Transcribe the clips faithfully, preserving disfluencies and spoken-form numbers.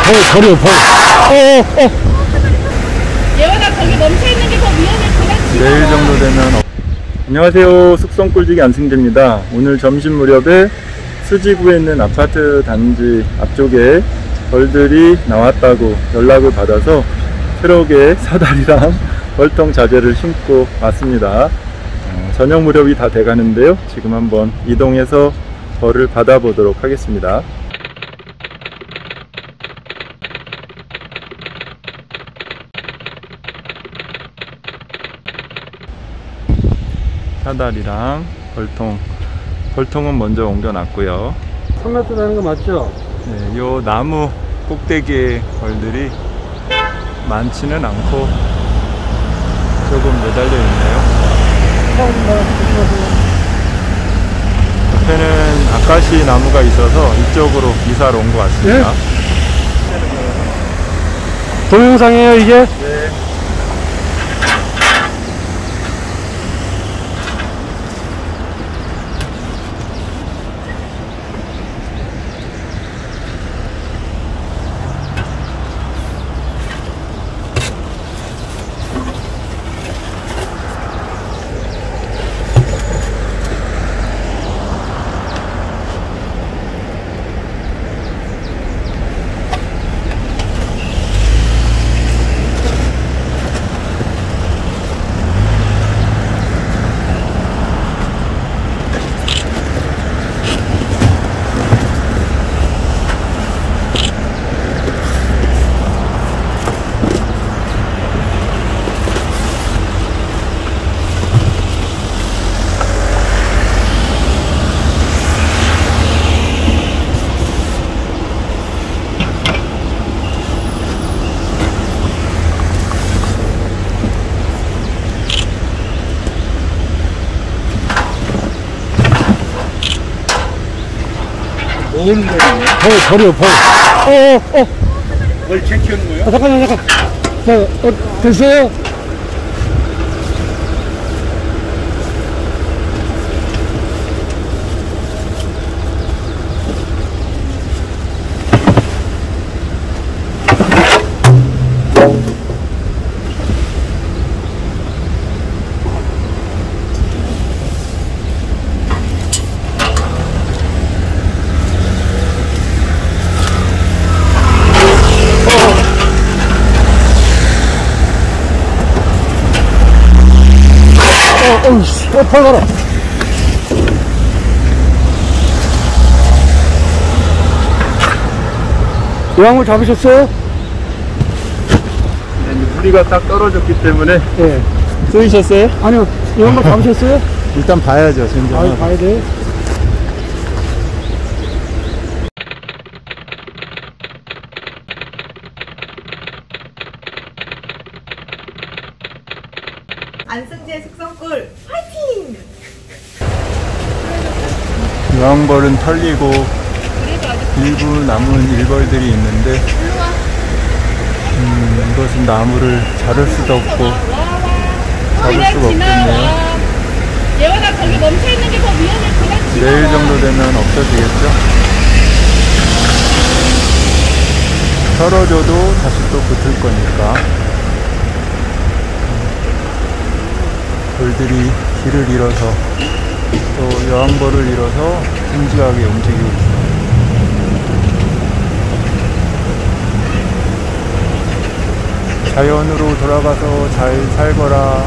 벌, 벌이요, 벌. 어, 어. 예원아, 거기 멈춰있는 게 더 위험해. 그냥 지나가. 내일 정도 되면 어... 안녕하세요, 숙성꿀지기 안승재입니다. 오늘 점심 무렵에 수지구에 있는 아파트 단지 앞쪽에 벌들이 나왔다고 연락을 받아서 트럭에 사다리랑 벌통 자재를 싣고 왔습니다. 어, 저녁 무렵이 다 돼가는데요, 지금 한번 이동해서 벌을 받아보도록 하겠습니다. 사다리랑 벌통, 벌통은 먼저 옮겨놨고요. 삼 미터라는 거 맞죠? 네, 요 나무 꼭대기에 벌들이 많지는 않고 조금 매달려 있네요. 옆에는 아카시 나무가 있어서 이쪽으로 이사를 온 것 같습니다. 네? 동영상이에요, 이게? 네. 뭐 하는 거예요? 벌, 벌이요, 벌. 어, 어, 어. 뭘 체크하는 거예요? 아, 잠깐만, 잠깐. 자, 어, 됐어요? 어우, 씨, 어, 벌 가라. 요항을 잡으셨어요? 네, 이제 무리가 딱 떨어졌기 때문에. 예. 쏘이셨어요? 아니요, 요항을 잡으셨어요? 일단 봐야죠, 진짜. 아, 봐야 돼. 안승재 숙성꿀 화이팅! 여왕벌은 털리고 일부 남은 일벌들이 있는데, 음, 이것은 나무를 자를 수도 없고 잡을 수가 없겠네요. 예원아, 거기 멈춰있는 게 더 위험해. 그냥 지나가. 내일 정도 되면 없어지겠죠? 털어줘도 다시 또 붙을 거니까. 벌들이 길을 잃어서, 또 여왕벌을 잃어서 진지하게 움직이고 있습니다. 자연으로 돌아가서 잘 살거라.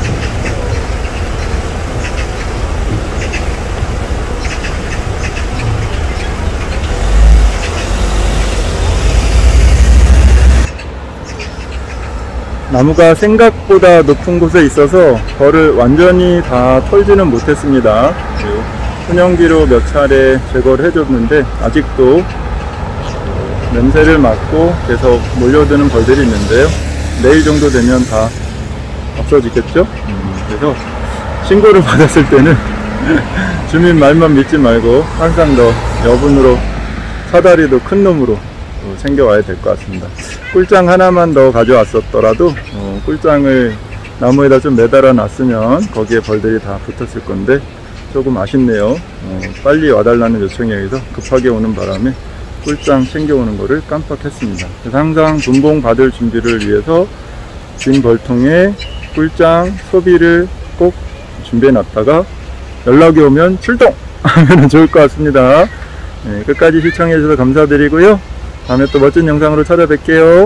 나무가 생각보다 높은 곳에 있어서 벌을 완전히 다 털지는 못했습니다. 훈연기로 몇 차례 제거를 해줬는데 아직도 냄새를 맡고 계속 몰려드는 벌들이 있는데요, 내일 정도 되면 다 없어지겠죠? 그래서 신고를 받았을 때는 주민 말만 믿지 말고 항상 더 여분으로, 사다리도 큰 놈으로 챙겨와야 될 것 같습니다. 꿀장 하나만 더 가져왔었더라도 어, 꿀장을 나무에다 좀 매달아 놨으면 거기에 벌들이 다 붙었을 건데 조금 아쉽네요. 어, 빨리 와달라는 요청에 의해서 급하게 오는 바람에 꿀장 챙겨오는 거를 깜빡했습니다. 그래서 항상 분봉 받을 준비를 위해서 빈 벌통에 꿀장 소비를 꼭 준비해 놨다가 연락이 오면 출동! 하면 좋을 것 같습니다. 네, 끝까지 시청해 주셔서 감사드리고요. 다음에 또 멋진 영상으로 찾아뵐게요.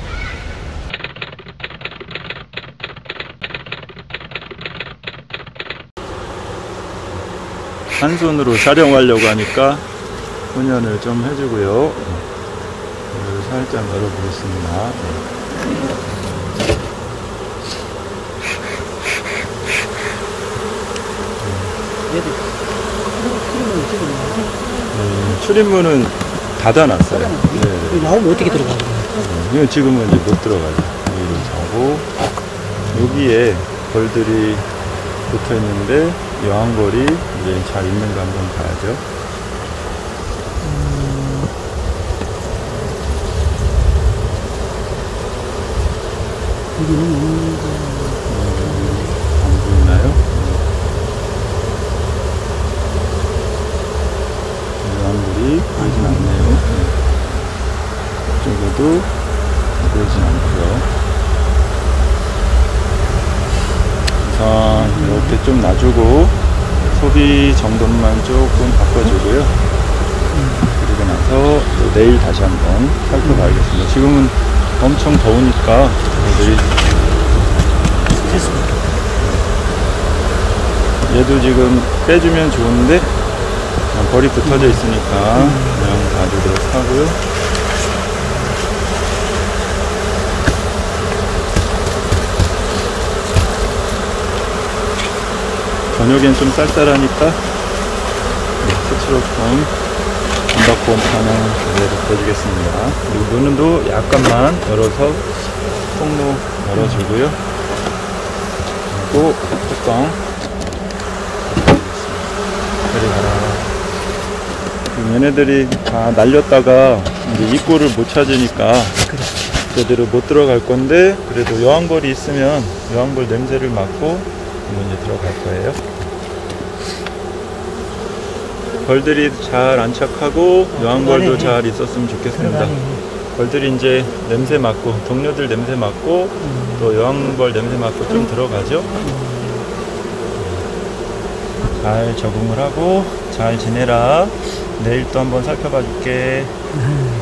한 손으로 촬영하려고 하니까 훈연을 좀 해주고요. 문을 살짝 열어보겠습니다. 네, 출입문은 닫아놨어요. 네. 나오면 어떻게 들어가요? 네, 지금은 이제 못 들어가죠. 여기를 자고 여기에 벌들이 붙어 있는데 여왕벌이 이제 잘 있는가 한번 봐야죠. 여기는 없는 거. 안 보이나요? 여왕벌이 보이진 않네요. 이쪽에도 보이진 않고요. 우선 이렇게 좀 놔주고 소비 정도만 조금 바꿔주고요. 그리고 나서 또 내일 다시 한번 살펴봐야겠습니다. 지금은 엄청 더우니까 애들이 얘도 지금 빼주면 좋은데 벌이 붙어져 있으니까 그냥 놔주도록 하고요. 저녁엔 좀 쌀쌀하니까 스티로폼 단박보험 하나 그대로 빼주겠습니다. 그리고 문도 약간만 열어서 통로 열어주고요. 그리고 뚜껑 이리 가라. 얘네들이 다 날렸다가 이제 입구를 못 찾으니까 제대로 못 들어갈 건데, 그래도 여왕벌이 있으면 여왕벌 냄새를 맡고 이제 들어갈 거예요. 벌들이 잘 안착하고 여왕벌도 잘 있었으면 좋겠습니다. 벌들이 이제 냄새 맡고, 동료들 냄새 맡고 또 여왕벌 냄새 맡고 좀 들어가죠. 잘 적응을 하고 잘 지내라. 내일 또 한번 살펴봐 줄게.